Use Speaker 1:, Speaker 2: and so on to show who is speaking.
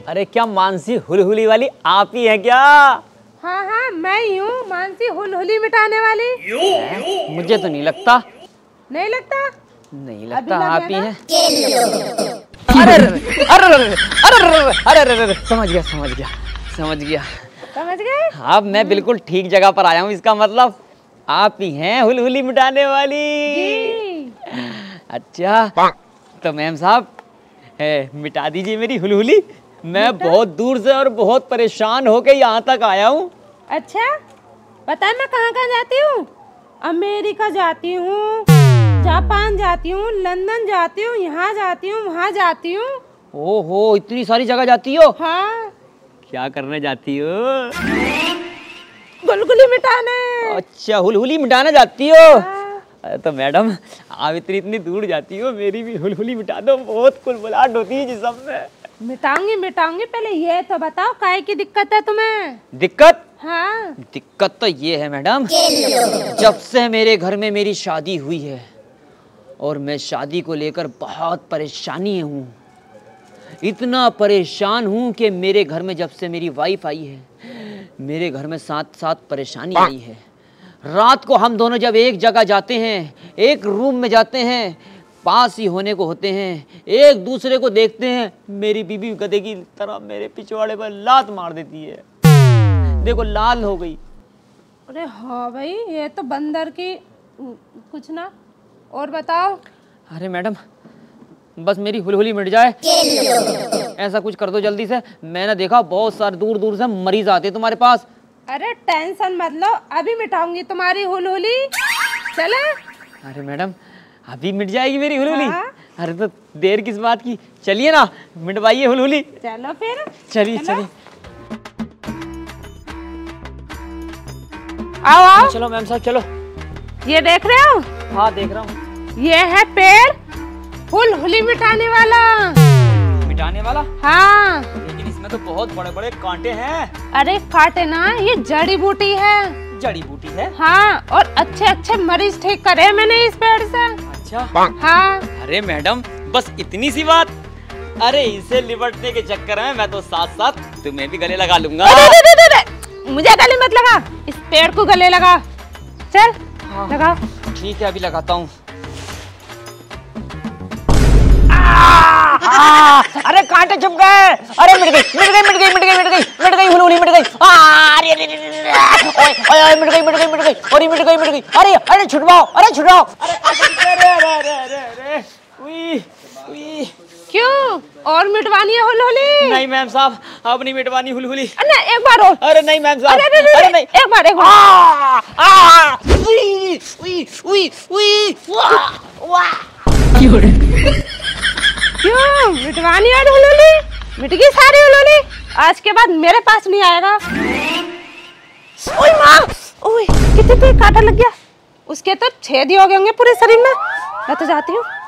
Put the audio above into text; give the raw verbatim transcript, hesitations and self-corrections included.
Speaker 1: अरे क्या मानसी हुलहुली वाली आप ही है क्या?
Speaker 2: हाँ हाँ मैं ही हूँ, मानसी हुलहुली मिटाने वाली।
Speaker 1: है? मुझे तो नहीं लगता।
Speaker 2: नहीं लगता?
Speaker 1: नहीं लगता आप ही हैं।
Speaker 2: अरे
Speaker 1: अरे अरे अरे अरे समझ गया समझ गया समझ गया
Speaker 2: समझ गए?
Speaker 1: अब मैं बिल्कुल ठीक जगह पर आया हूँ। इसका मतलब आप ही हैं हुलहुली मिटाने वाली।
Speaker 2: जी।
Speaker 1: अच्छा तो मैम साहब मिटा दीजिए मेरी हुलहुली। मैं बहुत दूर से और बहुत परेशान होके यहाँ तक आया हूँ।
Speaker 2: अच्छा पता है मैं कहाँ कहाँ जाती हूँ? अमेरिका जाती हूँ, जापान जाती हूँ, लंदन जाती हूँ, यहाँ जाती हूँ, वहाँ जाती हूँ।
Speaker 1: ओहो इतनी सारी जगह जाती हो?
Speaker 2: हाँ।
Speaker 1: क्या करने जाती हो?
Speaker 2: हुलहुली मिटाने।
Speaker 1: अच्छा हुलहुली मिटाने जाती हो?
Speaker 2: हाँ।
Speaker 1: तो मैडम आप इतनी इतनी दूर जाती हो, मेरी भी हुलहुली मिटा दो। बहुत कुलबुलाहट होती है जिसम में।
Speaker 2: मिटाऊंगी मिटाऊंगी, पहले ये तो बताओ काहे की दिक्कत है तुम्हें?
Speaker 1: दिक्कत?
Speaker 2: हाँ।
Speaker 1: दिक्कत तो ये है मैडम, जब से मेरे घर में मेरी शादी हुई है और मैं शादी को लेकर बहुत परेशानी हूँ। इतना परेशान हूँ कि मेरे घर में जब से मेरी वाइफ आई है, मेरे घर में साथ साथ परेशानी आई है। रात को हम दोनों जब एक जगह जाते हैं, एक रूम में जाते हैं, पास ही होने को होते हैं, एक दूसरे को देखते हैं, मेरी बीबी गधे की तरह मेरे पिछवाड़े पर लात मार देती है। देखो लाल हो गई।
Speaker 2: अरे हाँ भाई ये तो बंदर की कुछ ना। और बताओ।
Speaker 1: अरे मैडम बस मेरी हुलहुली मिट जाए, ऐसा कुछ कर दो जल्दी से। मैंने देखा बहुत सारे दूर दूर से मरीज आते हैं तुम्हारे पास।
Speaker 2: अरे टेंशन मत लो, अभी मिटाऊंगी तुम्हारी हुलहुली। चले?
Speaker 1: अरे मैडम अभी मिट जाएगी मेरी हुलहुली?
Speaker 2: हाँ?
Speaker 1: अरे तो देर किस बात की, चलिए ना मिटवाइए हुलहुली।
Speaker 2: चलो फिर
Speaker 1: चलिए चलिए।
Speaker 2: आओ आओ।
Speaker 1: चलो मैम साहब चलो।
Speaker 2: ये देख रहे हो?
Speaker 1: हाँ देख रहा हूँ।
Speaker 2: ये है पेड़ हुलहुली मिटाने वाला।
Speaker 1: मिटाने वाला?
Speaker 2: हाँ।
Speaker 1: लेकिन इसमें तो बहुत बड़े बड़े कांटे हैं।
Speaker 2: अरे कांटे ना, ये जड़ी बूटी है।
Speaker 1: जड़ी बूटी है?
Speaker 2: हाँ और अच्छे अच्छे मरीज ठीक करे मैंने इस पेड़ से।
Speaker 1: अच्छा
Speaker 2: हाँ।
Speaker 1: अरे मैडम बस इतनी सी बात? अरे इसे लिपटने के चक्कर में मैं तो साथ साथ तुम्हें भी गले लगा लूंगा।
Speaker 2: दे, दे, दे, दे, दे। मुझे गले मत लगा, इस पेड़ को गले लगा। चल हाँ। लगा।
Speaker 1: ठीक है अभी लगाता हूँ। अरे कांटे चुप गए। अरे मिट गई मिट गई मिट गई मिट गई मिट गई मिट गई हुलहुली मिट गई। अरे अरे ओए ओए मिट गई मिट गई मिट गई और मिट गई मिट गई। अरे अरे छुड़वाओ अरे छुड़वाओ। अरे अरे अरे अरे अरे उई उई।
Speaker 2: क्यों और मिटवानी है हुलहुली?
Speaker 1: नहीं मैम साहब अब नहीं मिटवानी हुलहुली।
Speaker 2: ना एक बार और।
Speaker 1: अरे नहीं मैम साहब।
Speaker 2: अरे नहीं,
Speaker 1: अरे नहीं
Speaker 2: एक बार एक बार।
Speaker 1: आ उई उई उई उई वाह वाह।
Speaker 2: क्यों मिटवानी है हुलहुली? मिट गई सारी हुलहुली, आज के बाद मेरे पास नहीं आएगा। ओए माँ, ओए कितने कांटा लग गया। उसके तो छेद ही हो गए होंगे पूरे शरीर में। मैं तो जाती हूँ।